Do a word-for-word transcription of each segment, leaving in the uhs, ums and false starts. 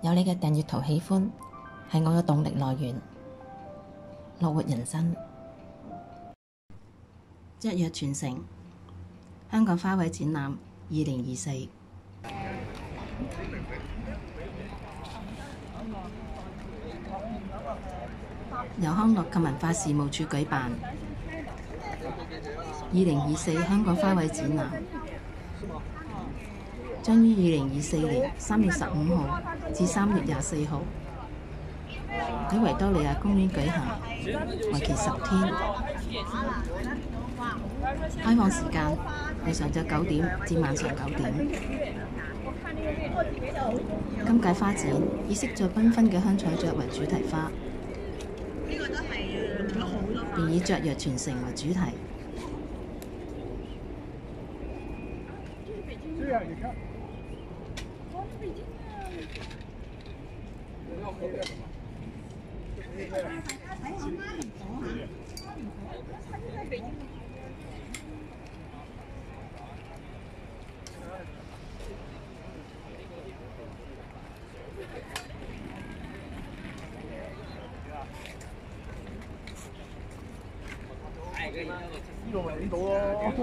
有你嘅訂閱同喜歡，係我嘅動力來源。樂活人生，一躍傳承香港花卉展覽二零二四，由康樂及文化事務處舉辦。二零二四香港花卉展覽將於二零二四年三月十五號至三月廿四號喺維多利亞公園舉行，為期十天。開放時間係上晝九點至晚上九點。今屆花展以色彩繽紛嘅香菜雀為主題花，並以雀躍傳承為主題。 呢度咪影到咯。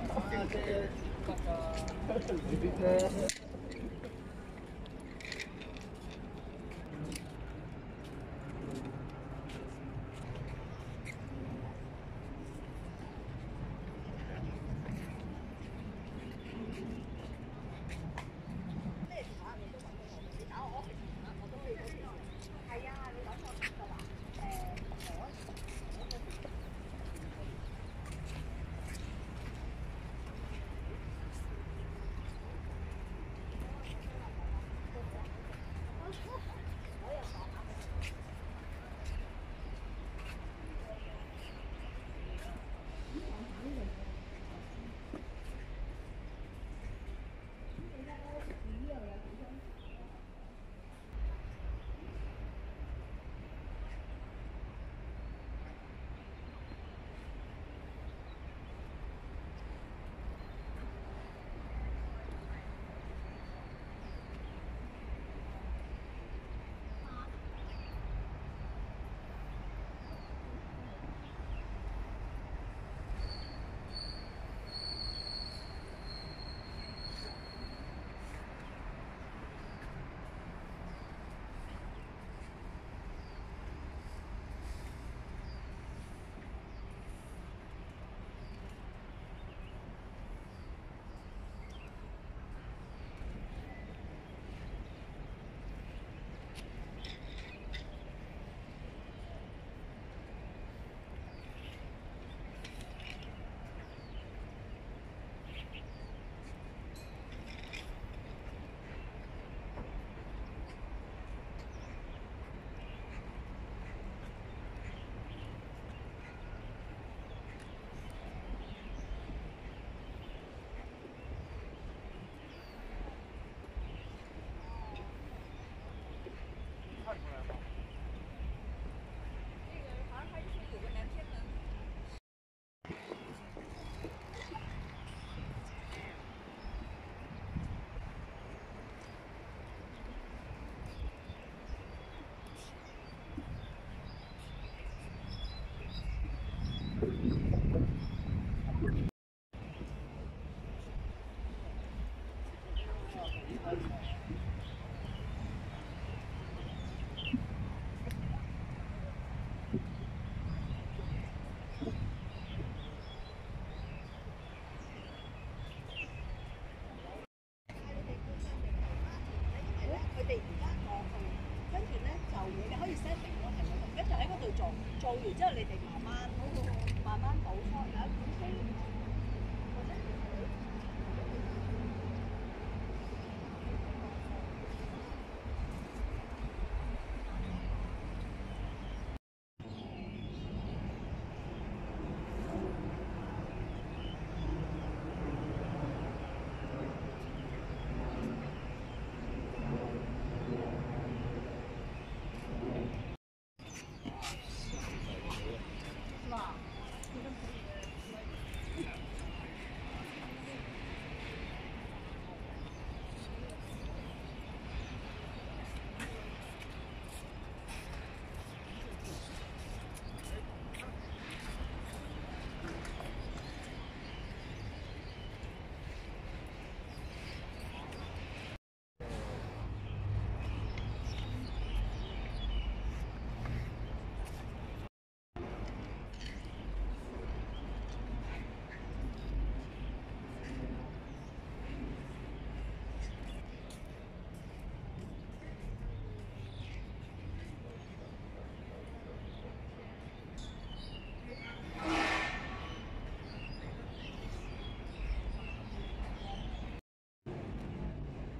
做完之後，你哋慢慢慢慢補充。有一本書。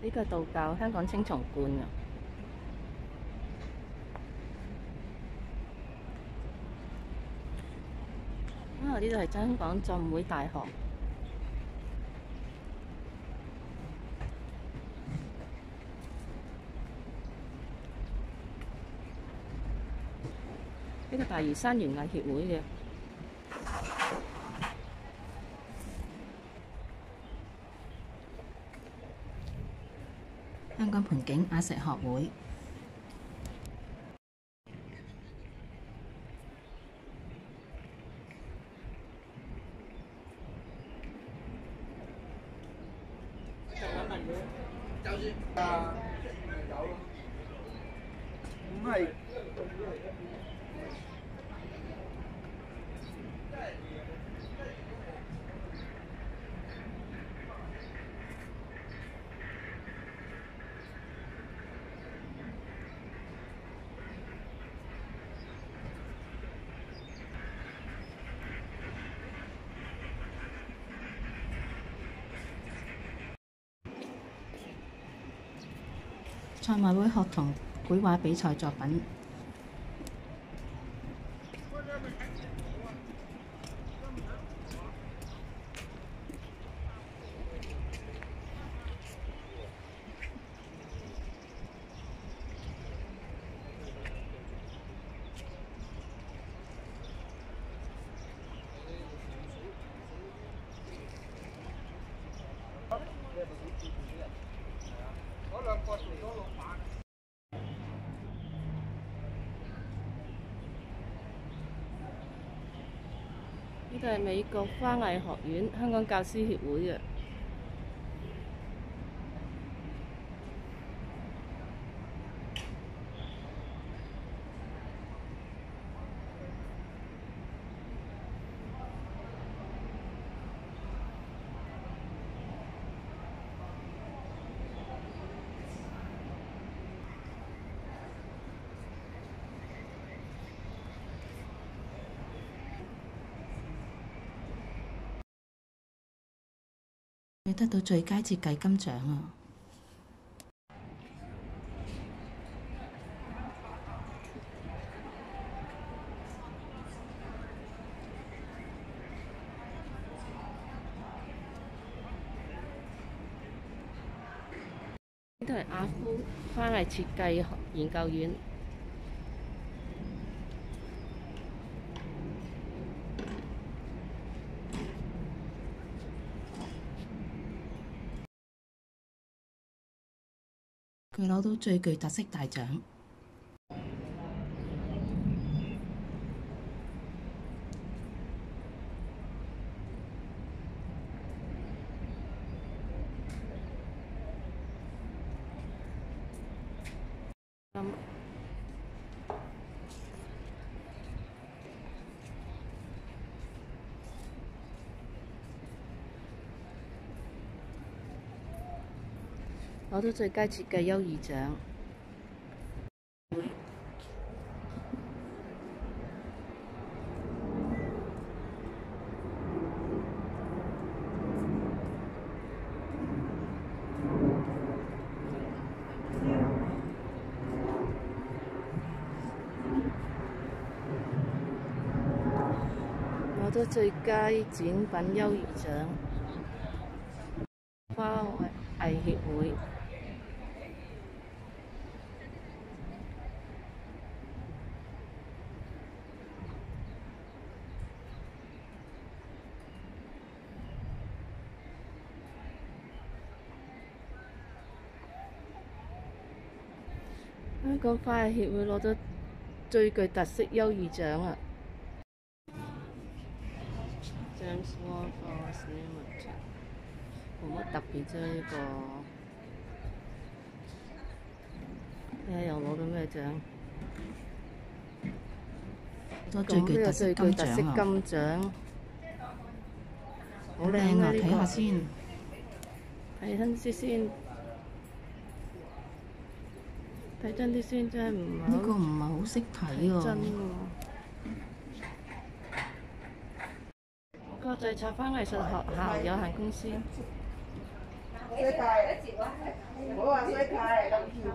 呢個道教香港青松觀啊！啊，呢度係香港浸會大學。呢個大嶼山園藝協會嘅。香港盆景雅石學會。 唔係。 賽馬會學童繪畫比賽作品。呢度係美國花藝學院香港教師協會嘅。佢得到最佳設計金獎啊！呢度係亞夫花藝設計研究院。佢攞到最具特色大獎。嗯攞到最佳設計優異獎。攞到最佳展品優異獎。花藝協會。香港花藝協會攞咗最具特色優異獎啊！冇乜特別啫，呢個睇下又攞到咩獎？攞最具特色金獎啊！好靚啊！睇下先，睇真啲先。睇真啲先，真係唔係。呢個唔係好識睇喎。真喎。國際插花藝術學校有限公司。 水太，我話水太咁跳，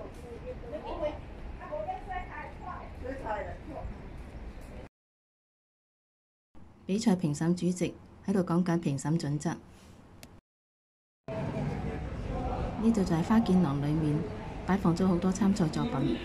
水太啦。 比賽評審主席喺度講緊評審準則。呢度就係花劍廊裡面擺放咗好多參賽作品。